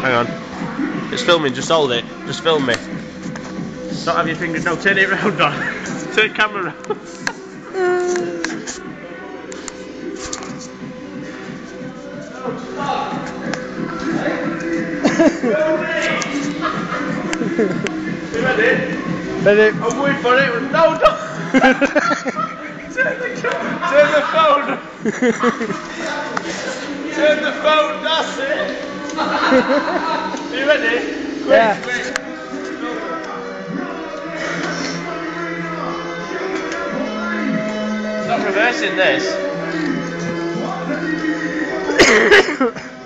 Hang on. It's filming, just hold it. Just film me. Don't have your fingers, no, turn it round on. Turn camera round. You ready? Ready? I'm going for it. No, don't. Turn the phone. Turn the phone, that's it. Are you ready? Quick, Yeah. quick. Stop reversing this.